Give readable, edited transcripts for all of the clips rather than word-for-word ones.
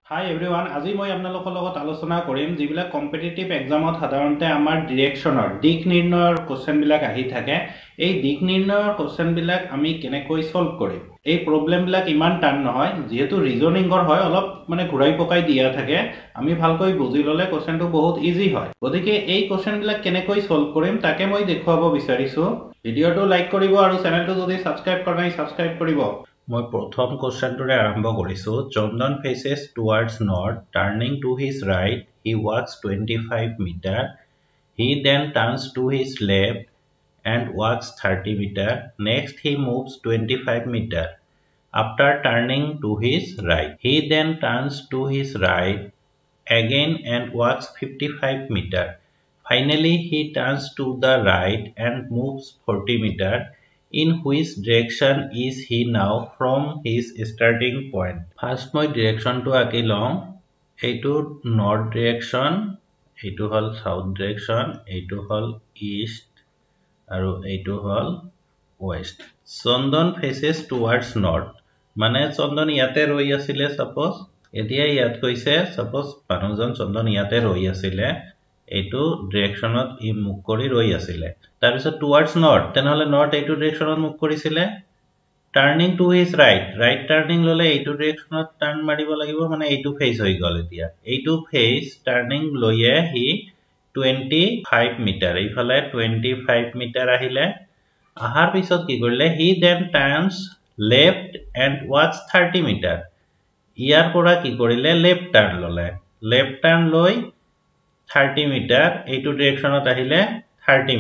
Hi everyone, আজি মই আপোনালোকৰ লগত আলোচনা কৰিম যিবিলাক কম্পিটিটিভ এক্সামত সাধাৰণতে আমাৰ ডিৰেকচনৰ দিক নিৰ্ণয়ৰ কোৱেশ্চন বিলাক আহি থাকে। এই দিক নিৰ্ণয়ৰ কোৱেশ্চন বিলাক আমি কেনেকৈ সলভ কৰিম? এই প্ৰবলেম বিলাক ইমান টান নহয়, যেহেতু ৰিজনিংৰ হয় অলপ মানে ঘূৰাই পকাই দিয়া থাকে। আমি ভালকৈ বুজি ললে কোৱেশ্চনটো বহুত ইজি হয়। গতিকে এই কোৱেশ্চন বিলাক কেনেকৈ সলভ কৰিম তাকে মই দেখুৱাব বিচাৰিছো। ভিডিওটো লাইক কৰিব আৰু চেনেলটো যদি সাবস্ক্ৰাইব কৰা নাই সাবস্ক্ৰাইব কৰিব। মই প্ৰথম কোৱেশ্চনটোৰে আৰম্ভ কৰিছো। Chandan faces towards north, turning to his right, he walks 25 meter. He then turns to his left and walks 30 meter. Next he moves 25 meter. After turning to his right, he then turns to his right again and walks 55 meter. Finally he turns to the right and moves 40 meter. In which direction is he now from his starting point? First moi direction to aki long. Eitu north direction, eitu hol south direction, eitu hol east, aru eitu hol west. Chandan faces towards north. Mane Chandan yate roi asile suppose. Etia yat koise suppose Panujan Chandan yate roi asile. এইটো ডিৰেকশনত ই মুখ কৰি ৰৈ আছিল তাৰ পিছত towards north তেনেহলে north এইটো ডিৰেকশনত মুখ কৰিছিল turning to his right turning ললে এইটো ডিৰেকশনত টাৰ্ন মাৰিব লাগিব মানে এইটো ফেজ হৈ গল এতিয়া এইটো ফেজ টাৰ্নিং লয়ে হি 25 মিটাৰ এইফালে 25 মিটাৰ আহিলে আহাৰ পিছত কি কৰিলে he then turns left and walks 30 meter ইয়াৰ পৰা কি কৰিলে লেফট টাৰ্ন ললে লেফট টাৰ্ন লৈ 30 meter এইটো ডিৰেকশনত আহিলে 30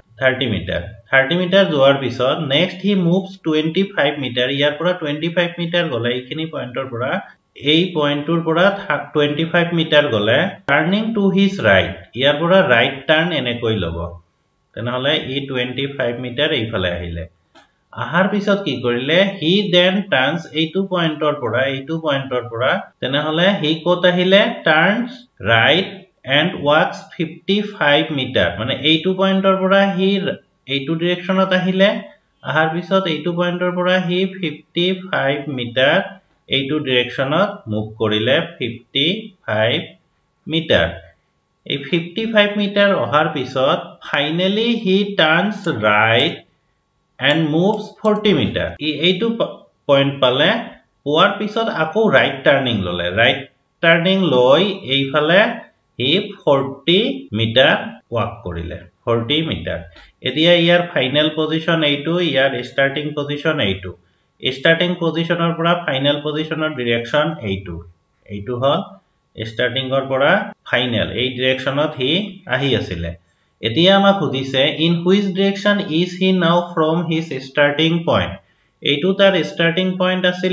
meter যোৱাৰ পিছত next he moves 25 meter ইয়াৰ পৰা 25 meter গলে এইখিনি পইণ্টৰ পৰা এই পইণ্টৰ পৰা 25 meter গলে turning to his right ইয়াৰ পৰা right turn এনেকৈ লব তেনেহলে ই 25 meter এইফালে আহিলে আহাৰ পিছত কি কৰিলে he then turns এইটো পইণ্টৰ পৰা তেনেহলে he কত আহিলে turns right and walks 55 meter মানে এইটো পইণ্টৰ পৰা হি এইটো ডিৰেকশনত আহিলে আহাৰ পিছত এইটো পইণ্টৰ পৰা হি 55 মিটাৰ এইটো ডিৰেকশনত মুভ কৰিলে 55 মিটাৰ এই 55 মিটাৰ অহাৰ পিছত finally he turns right and moves 40 meter এইটো পইণ্ট পালে পোৱাৰ পিছত আকৌ ৰাইট টাৰ্নিং ললে ৰাইট টাৰ্নিং লৈ এইফালে he 40 meter walk কৰিলে 40 meter এতিয়া ইয়াৰ ফাইনাল পজিশন এইটো ইয়াৰ স্টাৰ্টিং পজিশন এইটো স্টাৰ্টিং পজিশনৰ পৰা ফাইনাল পজিশনৰ ডিৰেকশন এইটো হল স্টাৰ্টিংৰ পৰা ফাইনাল এই ডিৰেকশনত হি আহি আছিল এতিয়া আমাক খুদিছে in which direction is he now from his starting point এইটো তাৰ স্টাৰ্টিং পইণ্ট আছিল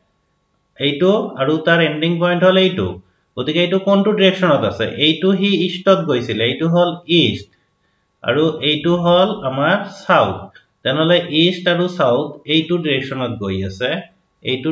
এইটো আৰু তাৰ এন্ডিং পইণ্ট হল এইটো গতিকে এইটো কোনটো ডিৰেকশনত আছে এইটো হি ইষ্টত গৈছিল এইটো হল ইষ্ট আৰু এইটো হল আমাৰ সাউথ তেনেহলে ইষ্ট আৰু সাউথ এইটো ডিৰেকশনত গৈ আছে এইটো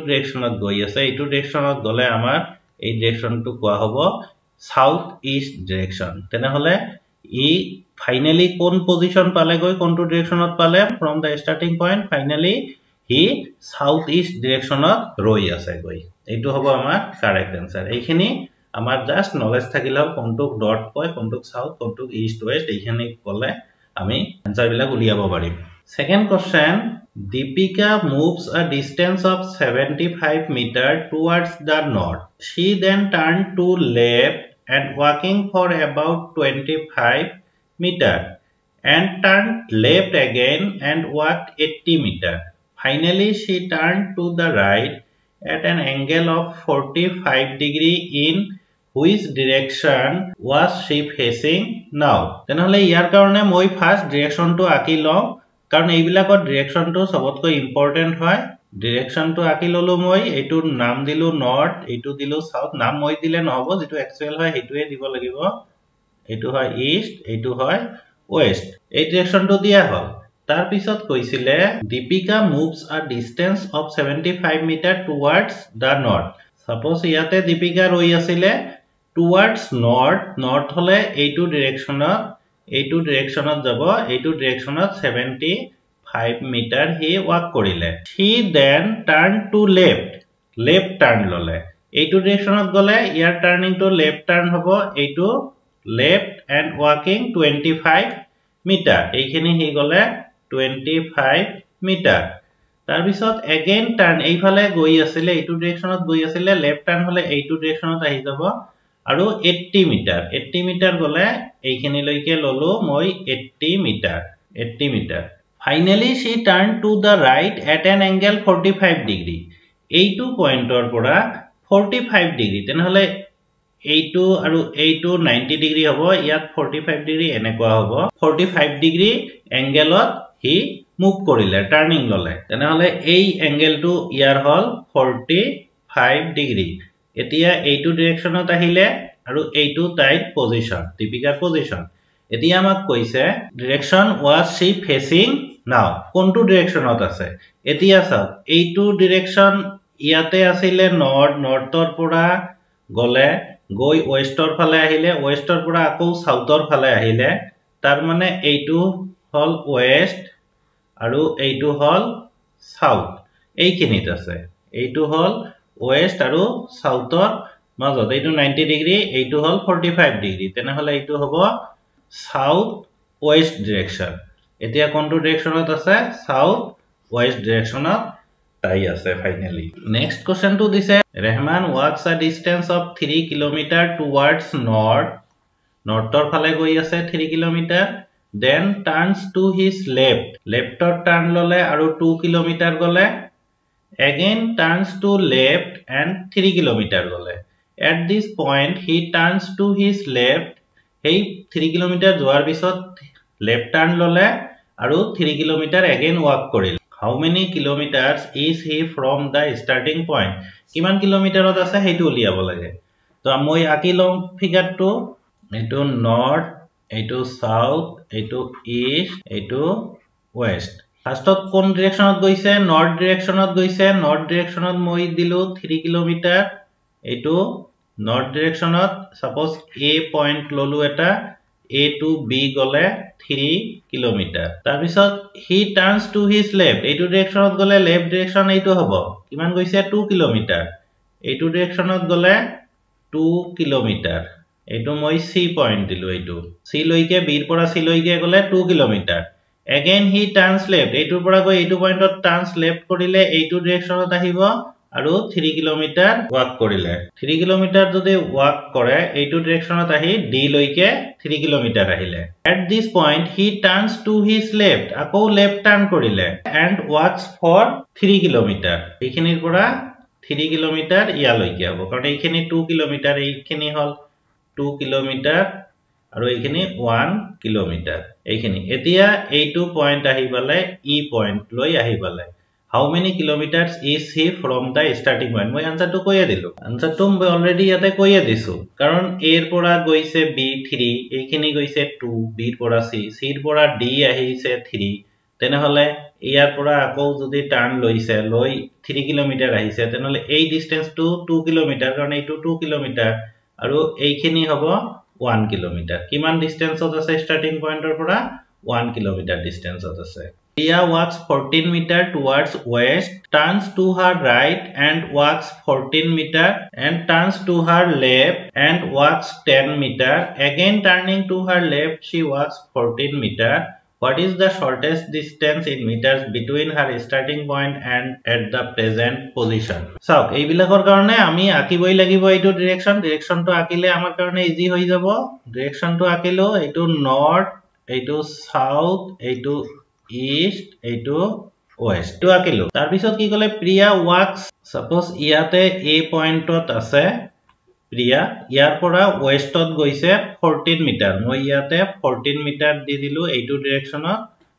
ডিৰেকশনত গলে আমাৰ এই ডিৰেকশনটো কোৱা হ'ব সাউথ ইষ্ট ডিৰেকশন তেনেহলে ই ফাইনালি কোন পজিশন পালে গৈ কোনটো ডিৰেকশনত পালে from the starting point finally he south east ডিৰেকশনত ৰৈ আছে গৈ এইটো হ'ব আমাৰ কাৰেক্ট আনসাৰ এইখিনি আমাৰ জাস্ট নলেজ থাকিলে কোনটো নৰ্থ কয় কোনটো সাউথ কোনটো ইষ্ট ওয়েস্ট এইখিনি কলে আমি আনসাৰ বিলাক উলিয়াব পাৰিম second question Deepika moves a distance of 75 meter towards the north she then turned to left and walking for about 25 meter and turned left again and walked 80 meter finally she turned to the right at an angle of 45 degree in which direction was she facing now তেনেহলে ইয়াৰ কাৰণে মই first ডিৰেকশনটো আকি লওঁ কাৰণ এইবিলাকৰ ডিৰেকশনটো সবতকৈ important হয় ডিৰেকশনটো আকি ললো মই এইটো নাম দিলো নৰ্থ এইটো দিলো সাউথ নাম মই দিলে নহব যেটো এক্চুয়াল হয় হেতুৱে দিব লাগিব এইটো হয় ইষ্ট এইটো হয় ওয়েস্ট এই ডিৰেকশনটো দিয়া হল তাৰ পিছত কৈছিলে Deepika moves a distance of 75 meter towards the north suppose ইয়াতে Deepika ৰৈ আছিল towards north হলে এইটো ডিৰেকশনত যাব এইটো ডিৰেকশনত 75 মিটাৰ হি ওয়াক কৰিলে he then turned to left turn ললে এইটো ডিৰেকশ্যনত গলে ইয়াৰ টাৰ্নিংটো লেফট টাৰ্ন হ'ব এইটো লেফট এন্ড ওয়াকিং 25 মিটাৰ এইখিনি হি গলে 25 মিটাৰ তাৰ পিছত এগেইন টাৰ্ন এইফালে গৈ আছিল এইটো ডিৰেকশ্যনত গৈ আছিল লেফট টাৰ্ন হলে এইটো ডিৰেকশ্যনত আহি যাব আৰু 80 মিটাৰ গলে এইখিনি লৈকে ললো মই 80 metre finally she turned to the right at an angle 45 degree এইটো পয়েন্টৰ পৰা 45 ডিগ্ৰী তেনেহলে এইটো আৰু এইটো 90 ডিগ্ৰী হ'ব ইয়াত 45 ডিগ্ৰী এনেকুৱা হ'ব 45 ডিগ্ৰী এংগেলত হি মুভ কৰিলে টাৰ্নিং ললে তেনেহলে এই এংগেলটো ইয়াৰ হল 45 ডিগ্ৰী এতিয়া এইটো ডিৰেকশ্যনত আহিলে আৰু এইটো টাইট পজিশন টিপিক্যাল পজিশন এতিয়া আমাক কৈছে direction was she facing now কোনটো ডিৰেকশ্যনত আছে এতিয়া চাওক এইটো ডিৰেকশ্যন ইয়াতে আছিল নৰ্থৰ পৰা গলে গৈ ওয়েষ্টৰ ফালে আহিলে ওয়েষ্টৰ পৰা আকৌ সাউথৰ ফালে আহিলে তাৰ মানে এইটো হল ওয়েষ্ট আৰু এইটো হল সাউথ এইখিনিত আছে এইটো হল ওয়েষ্ট আৰু সাউথৰ মাজত এইটো 90 ডিগ্ৰী এইটো হল 45 ডিগ্ৰী তেনেহলে এইটো হ'ব সাউথ ওয়েষ্ট ডিৰেকশ্যন এতিয়া কোনটো ডিৰেকশ্যনত আছে সাউথ ওয়েষ্ট ডিৰেকশ্যনত তাই আছে ফাইনালি নেক্সট কোশ্চেন টু দিছে Rahman walks a distance of 3 km towards নৰ্থৰ ফালে গৈ আছে 3 km then turns to his leftৰ টাৰ্ন ললে আৰু 2 km গলে again turns to left and 3 km গলে at this point he turns to his left hey 3 km যোৱাৰ পিছত লেফট টাৰ্ন ললে আৰু 3 km again walk কৰিলে how many kilometers is he from the starting point কিমান কিলোমিটাৰত আছে হেতু উলিয়াব লাগে তো মই আকি লম ফিগাৰটো এটো নৰ্থ এটো সাউথ এটো ইষ্ট এটো ওয়েষ্ট ফাৰ্ষ্টত কোন ডিৰেকশ্যনত গৈছে নৰ্থ ডিৰেকশ্যনত মই দিলো 3 কিলোমিটাৰ এটো নৰ্থ ডিৰেকশ্যনত সাপোজ এ পয়েন্ট ললো এটা A to B গলে 3 কিলোমিটাৰ তাৰ পিছত he turns to his left এইটো ডিৰেকশ্যনত গলে লেফট ডিৰেকশ্যন এইটো হ'ব কিমান গৈছে 2 কিলোমিটাৰ এইটো ডিৰেকশ্যনত গলে 2 কিলোমিটাৰ এইটো মই C পয়েন্ট দিলো এইটো C লৈকে B ৰ পৰা C লৈকে গলে 2 kilometre again he turns left এইটোৰ পৰা গৈ এইটো পয়েন্টত টাৰ্নস লেফট কৰিলে এইটো ডিৰেকশ্যনত আহিব আৰু 3 কিলোমিটাৰ ওয়াক কৰিলে 3 কিলোমিটাৰ যদি ওয়াক কৰে এইটো ডিৰেকশ্যনত আহি D লৈকে 3 কিলোমিটাৰ আহিলে at this point he turns to his left আকৌ লেফট টাৰ্ন কৰিলে and walks for 3 কিলোমিটাৰ এইখিনিৰ পৰা 3 কিলোমিটাৰ ইয়া লৈকে হ'ব কাৰণ এইখিনি 2 কিলোমিটাৰ এইখিনি হল 2 কিলোমিটাৰ আৰু এইখিনি 1 কিলোমিটাৰ এইখিনি এতিয়া এইটো পয়েন্ট আহি পালে ই পয়েন্ট লৈ আহি পালে how many kilometers is he from the starting point মই আনসারটো কইয়া দিলো আনসারটো মই অলরেডি ইয়াতে কইয়া দিছো কারণ a এর পৰা গৈছে b3 এইখিনি গৈছে 2 b এর পৰা c c এর পৰা d আহিছে 3 তেনেহলে ইয়াৰ পৰা আকৌ যদি টাৰ্ন লৈছে লৈ 3 কিলোমিটাৰ আহিছে তেনেহলে এই ডিসটেন্সটো 2 কিলোমিটাৰ কাৰণ এইটো 2 কিলোমিটাৰ আৰু এইখিনি হ'ব 1 কিলোমিটাৰ কিমান ডিসটেন্সত আছে স্টার্টিং পয়েন্টৰ পৰা 1 কিলোমিটাৰ ডিসটেন্সত আছে Priya walks 14 meter towards west, turns to her right and walks 14 meter and turns to her left and walks 10 meter. Again turning to her left, she walks 14 meter. What is the shortest distance in meters between her starting point and at the present position? So, এইবিলাকৰ কাৰণে আমি আকিবই লাগিব এইটো ডিৰেকশ্যনটো আকিলে আমাৰ কাৰণে easy হৈ যাব ডিৰেকশ্যনটো আকিলো এইটো নৰ্থ এইটো সাউথ এইটো ইষ্ট এইটো ওয়েস্ট তো আকিলো তাৰ পিছত কি কলে প্ৰিয়া ওয়াক্স সাপোজ ইয়াতে এ পয়েন্টত আছে প্ৰিয়া ইয়াৰ পৰা ওয়েষ্টত গৈছে 14 মিটাৰ মই ইয়াতে 14 মিটাৰ দি দিলো এইটো ডিৰেকশ্যনত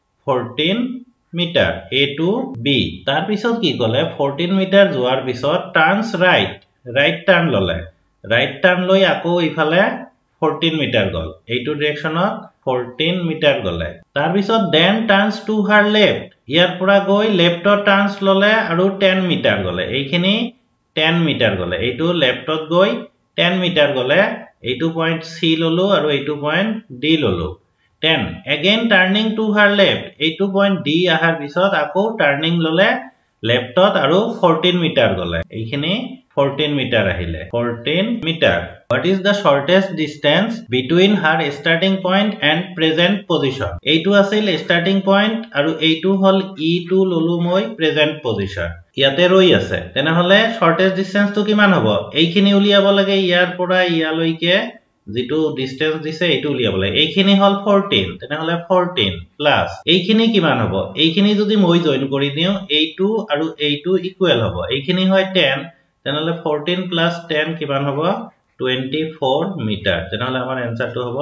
14 মিটাৰ এ টু বি তাৰ পিছত কি কলে 14 মিটাৰ যোৱাৰ পিছত টাৰ্নস ৰাইট টাৰ্ন ললে ৰাইট টাৰ্ন লৈ আকৌ ইফালে 14 মিটাৰ গল এইটো ডিৰেকশ্যনত 14 মিটাৰ গলে তাৰ পিছত then turns to her left ইয়াৰ পৰা গৈ লেফটৰ টাৰ্নস ললে আৰু 10 মিটাৰ গলে এইখিনি 10 মিটাৰ গলে এইটো লেফটত গৈ 10 মিটাৰ গলে এইটো পয়েন্ট সি ললো আৰু এইটো পয়েন্ট ডি ললো 10 again turning to her left এইটো পয়েন্ট ডি আহাৰ পিছত আকৌ টাৰ্নিং ললে লেফটত আৰু 14 মিটাৰ গলে এইখিনি 14 meter ahile 14 meter. What is the shortest distance between her starting point and present position? এইটো আছিল starting point আৰু এইটো হল e2 ললো মই present position. ইয়াতে ৰৈ আছে তেনেহলে shortest distance তো কিমান হ'ব এইখিনি উলিয়াব লাগে ইয়াৰ পৰা ইয়ালৈকে যেটো distance দিছে এইটো উলিয়াব লাগে এইখিনি হল 14 তেনেহলে 14 প্লাস এইখিনি কিমান হ'ব এইখিনি যদি মই জয়েন কৰি দিও এইটো আৰু এইটো ইকুৱেল হ'ব এইখিনি হয় 10 তেনেহলে 14 plus 10 কিমান হ'ব 24 মিটাৰ তেনেহলে আমাৰ আনসাৰটো হ'ব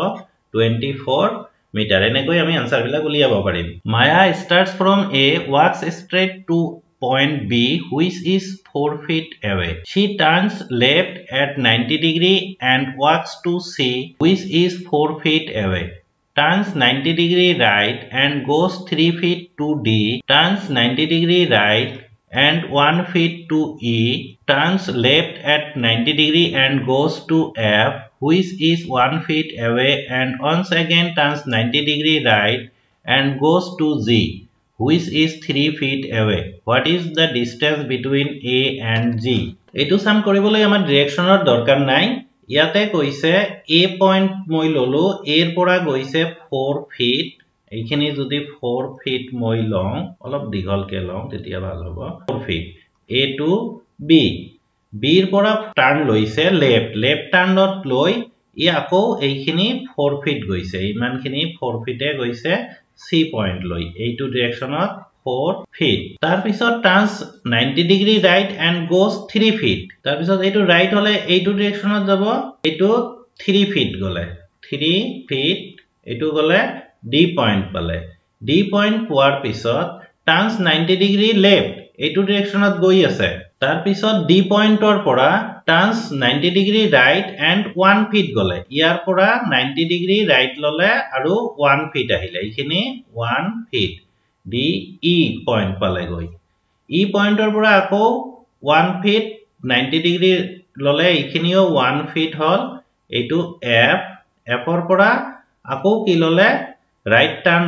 24 মিটাৰ এনেকৈ আমি আনসাৰ বিলাক উলিয়াব পাৰিম মায়া starts from A walks straight to point B which is 4 feet away she turns left at 90 degree and walks to C which is 4 feet away turns 90 degree right and goes 3 feet to D turns 90 degree right and 1 feet to E, turns left at 90 degree and goes to F, which is 1 feet away and once again turns 90 degree right and goes to Z, which is 3 feet away. What is the distance between A and G? Etu sum koribole amar direction or dorkar nai. Yate koise A point moi lolo A pora goise 4 feet. এইখিনি যদি 4 feet মই লং অলপ দীঘলকে লং তেতিয়া ভাল হ'ব 4 feet A to B B ৰ পৰা টাৰ্ণ লৈছে লেফট টাৰ্ণত লৈ ই আকৌ এইখিনি 4 feet গৈছে ইমানখিনি 4 feet এ গৈছে C পইণ্ট লৈ এইটো ডাইৰেকচনত 4 feet তাৰ পিছত turns 90 degree right and goes 3 feet তাৰ পিছত এইটো ৰাইট হলে এইটো ডাইৰেকচনত যাব এইটো 3 feet গলে 3 feet এইটো গলে D point pale D point poar pisot turns 90 degree left etu directionot goi ase tar pisot D point or pora turns 90 degree right and 1 feet gole iar pora 90 degree right lole aru 1 feet ahile ekhini 1 feet D E point pale goi E point or pora ako 1 feet 90 degree lole ekhinio 1 feet hol etu F or pora ako ki lole right turn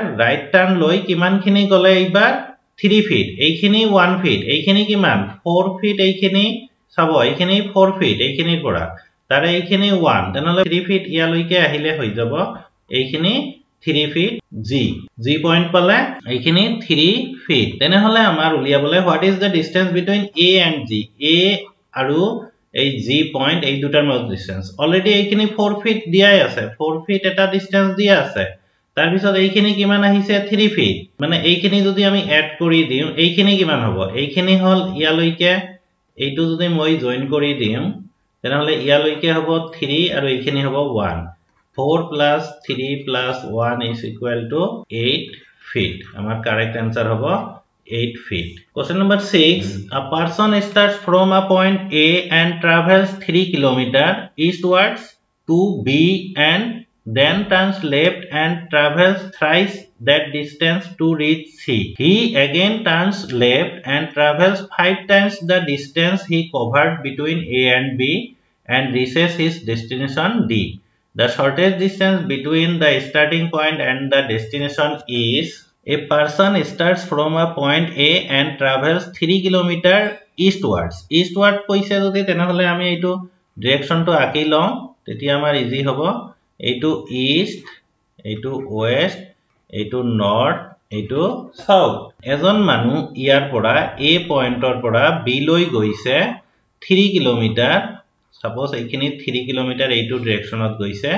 loi kiman khini gole eibar 3 feet eikhini 1 feet eikhini kiman 4 feet eikhini sabo eikhini 4 feet eikhini pora tare eikhini 1 tenole 3 feet ialoike ahile hoi jabo eikhini 3 feet G point pale eikhini 3 feet tenehole amar uliabole what is the distance between A and G A aru এই G point এই দুটাৰ মাজত distance already এইখিনি 4 feet দিয়াই আছে 4 feet এটা distance দিয়া আছে তাৰ পিছত এইখিনি কিমান আহিছে 3 feet মানে এইখিনি যদি আমি এড কৰি দিও এইখিনি কিমান হ'ব এইখিনি হল ইয়ালৈকে এইটো যদি মই জয়েন কৰি দিম তেনেহলে ইয়ালৈকে হ'ব 3 আৰু এইখিনি হ'ব 1 4 plus 3 plus 1 is equal to 8 feet আমাৰ correct answer হ'ব 8 feet question number 6 a person starts from a point A and travels 3 km eastwards to B and then turns left and travels thrice that distance to reach C. He again turns left and travels 5 times the distance he covered between A and B and reaches his destination D. The shortest distance between the starting point and the destination is a person starts from a point A and travels 3 km eastwards. Eastward koise jodi tenahole ami eitu direction to aki lom tetia amar easy hobo এইটো east এইটো west এইটো north এইটো south এজন মানুহ ইয়াৰ পৰা এ পইণ্টৰ পৰা B লৈ গৈছে 3 কিলোমিটাৰ সাপোজ এইখিনি 3 কিলোমিটাৰ এইটো ডাইৰেকচনত গৈছে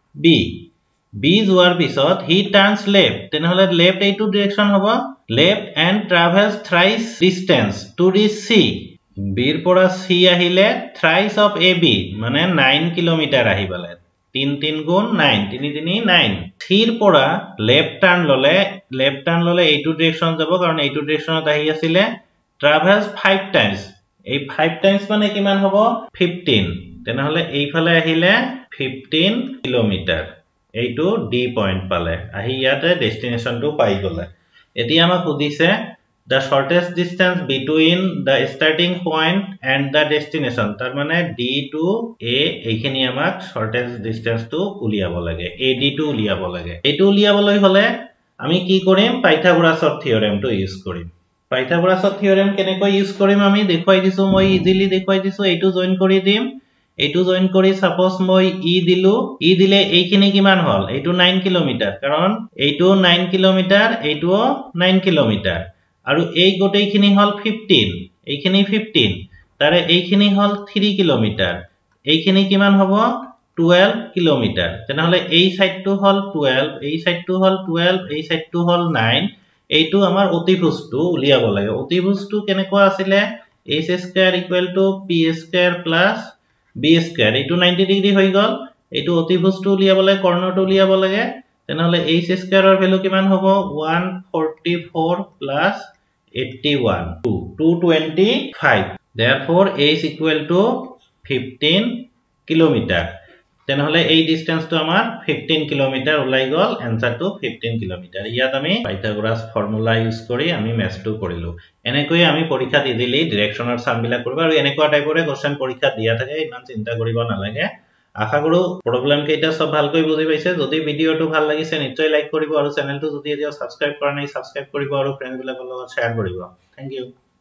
বি যোৱাৰ পিছত হি টাৰ্নস লেফট তেনেহলে লেফট এইটো ডাইৰেকচন হ'ব left and travels thrice distance to reach C বিৰ পৰা সি আহিলে থ্রাইস অফ এ বি মানে 9 কিলোমিটাৰ আহিবলে 3 3 গুণ 9 3 3 9 থিৰ পৰা লেফট টাৰ্ন ললে এইটো ডাইৰেকচন যাব কাৰণ এইটো ডাইৰেকচনত আহি আছিল ট্রাভেলস 5 টাইমস এই 5 টাইমস মানে কিমান হ'ব 15 তেনেহলে এইফালে আহিলে 15 কিলোমিটাৰ এইটো ডি পইণ্ট পালে আহি ইয়াতে ডেস্টিনেশনটো পাই গলে এতিয়া আমাক সুধিছে the shortest distance between the starting point and the destination tar mane D to A এইখিনি আমাক shortest distance to উলিয়াব লাগে AD to উলিয়াব লাগে এটো উলিয়াবলৈ হলে আমি কি কৰিম পাইথাগোৰাছৰ থিওৰেমটো ইউজ কৰিম পাইথাগোৰাছৰ থিওৰেম কেনেকৈ ইউজ কৰিম আমি দেখুৱাই দিছো মই ইজিলি দেখুৱাই দিছো এইটো জয়েন কৰি দিম এইটো জয়েন কৰি সাপোজ মই ই দিলো ই দিলে এইখিনি কিমান হল এইটো 9 কিলোমিটাৰ কাৰণ এইটো 9 কিলোমিটাৰ এইটো 9 কিলোমিটাৰ আৰু এই গোটেইখিনি হল 15 এইখিনি 15 তাৰে এইখিনি হল 3 কিলোমিটাৰ এইখিনি কিমান হ'ব 12 কিলোমিটাৰ তেনেহলে এই সাইডটো হল 12 এই সাইডটো হল 12 এই সাইডটো হল 9 এইটো আমাৰ অতিভুজটো উলিয়াব লাগে অতিভুজটো কেনেকুৱা আছিল h square equal to p square plus b square এইটো 90 ডিগ্ৰী হৈ গল এইটো অতিভুজটো উলিয়াব লাগে কৰ্ণটো উলিয়াব লাগে তেনেহলে h স্কয়াৰৰ ভ্যালু কিমান হ'ব 144 plus 81 225 therefore h equal to 15 kilometre তেনেহলে এই ডিসটেন্সটো আমাৰ 15 কিলোমিটাৰ ওলাই গল এনসাৰটো 15 কিলোমিটাৰ ইয়াত আমি পাইথাগোৰাছ ফৰ্মুলা ইউজ কৰি আমি মেথটো কৰিলো এনেকৈ আমি পৰীক্ষাত ইজিলি ডিৰেকচনৰ সামবিলাক কৰিব আৰু এনেকুৱা টাইপৰে কোশ্চেন পৰীক্ষা দিয়া থাকে ইমান চিন্তা কৰিব নালাগে আশা কৰো প্ৰবলেম কেইটা সব ভালকৈ বুজি পাইছে যদি ভিডিওটো ভাল লাগিছে নিশ্চয় লাইক কৰিব আৰু চেনেলটো যদি এতিয়াও সাবস্ক্ৰাইব কৰা নাই সাবস্ক্ৰাইব কৰিব আৰু ফ্ৰেন্ডবিলাকৰ লগত শেয়াৰ কৰিব থ্যাংক ইউ